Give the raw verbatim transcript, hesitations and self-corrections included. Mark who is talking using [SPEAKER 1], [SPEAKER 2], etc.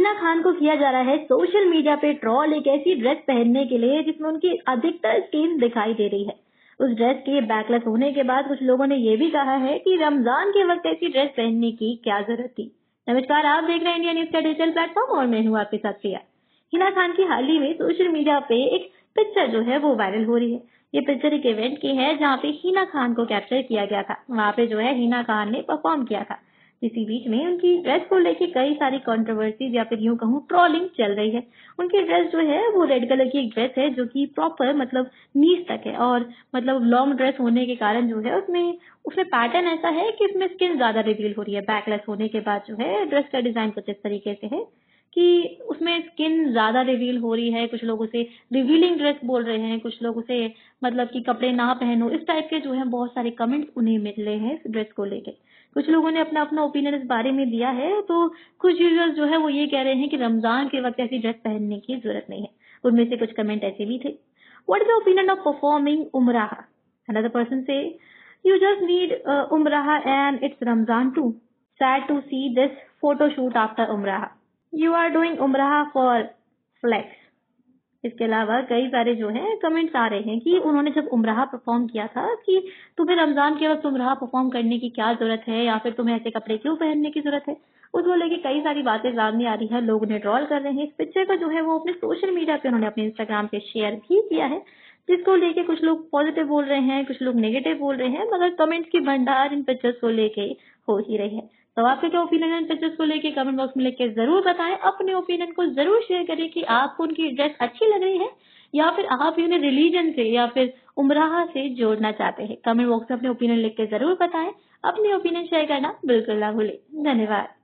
[SPEAKER 1] हिना खान को किया जा रहा है सोशल मीडिया पे ट्रॉल एक ऐसी ड्रेस पहनने के लिए जिसमें उनकी अधिकतर स्किन दिखाई दे रही है। उस ड्रेस के बैकलेस होने के बाद कुछ लोगों ने ये भी कहा है कि रमजान के वक्त ऐसी ड्रेस पहनने की क्या जरूरत थी। नमस्कार, आप देख रहे हैं इंडिया न्यूज का डिजिटल प्लेटफॉर्म और मैं हूँ आपके साथ प्रिया। हिना खान की हाल ही में सोशल मीडिया पे एक पिक्चर जो है वो वायरल हो रही है। ये पिक्चर एक इवेंट की है जहाँ पे हिना खान को कैप्चर किया गया था। वहाँ पे जो है हिना खान ने परफॉर्म किया था। इसी बीच में उनकी ड्रेस को लेके कई सारी कंट्रोवर्सीज या फिर यूं कहूँ ट्रोलिंग चल रही है। उनकी ड्रेस जो है वो रेड कलर की एक ड्रेस है जो कि प्रॉपर मतलब नीज तक है और मतलब लॉन्ग ड्रेस होने के कारण जो है उसमें उसमें पैटर्न ऐसा है कि उसमें स्किन ज्यादा रिवील हो रही है। बैकलेस होने के बाद जो है ड्रेस का डिजाइन कुछ इस तरीके से है कि उसमें स्किन ज्यादा रिवील हो रही है। कुछ लोग उसे रिवीलिंग ड्रेस बोल रहे हैं, कुछ लोग उसे मतलब कि कपड़े ना पहनो, इस टाइप के जो है बहुत सारे कमेंट्स उन्हें मिले हैं इस ड्रेस को लेके। कुछ लोगों ने अपना अपना ओपिनियन इस बारे में दिया है, तो कुछ यूजर्स जो है वो ये कह रहे हैं कि रमजान के वक्त ऐसी ड्रेस पहनने की जरूरत नहीं है। उनमें से कुछ कमेंट ऐसे भी थे, what is the opinion of performing Umrah? Another person से, you just need Umrah and it's Ramzan too, sad to see this photo shoot after Umrah, you are doing Umrah for flex. इसके अलावा कई सारे जो है कमेंट्स आ रहे हैं कि उन्होंने जब उमराह परफॉर्म किया था कि तुम्हें रमजान के वक्त उमराह परफॉर्म करने की क्या जरूरत है या फिर तुम्हें ऐसे कपड़े क्यों पहनने की जरूरत है। उसको लेके कई सारी बातें सामने आ रही है, लोग उन्हें ट्रोल कर रहे हैं। इस पिक्चर को जो है वो अपने सोशल मीडिया पे उन्होंने अपने इंस्टाग्राम पे शेयर भी किया है, जिसको लेके कुछ लोग पॉजिटिव बोल रहे हैं, कुछ लोग नेगेटिव बोल रहे हैं, मगर कमेंट्स की भंडार इन पिक्चर्स को लेके हो ही रही है। तो आपके क्या ओपिनियन है इन पिक्चर्स को लेके कमेंट बॉक्स में लिख के जरूर बताएं। अपने ओपिनियन को जरूर शेयर करें कि आपको उनकी ड्रेस अच्छी लग रही है या फिर आप उन्हें रिलीजन से या फिर उमराह से जोड़ना चाहते हैं। कमेंट बॉक्स में अपने ओपिनियन लिख के जरूर बताएं। अपने ओपिनियन शेयर करना बिल्कुल ना भूलें। धन्यवाद।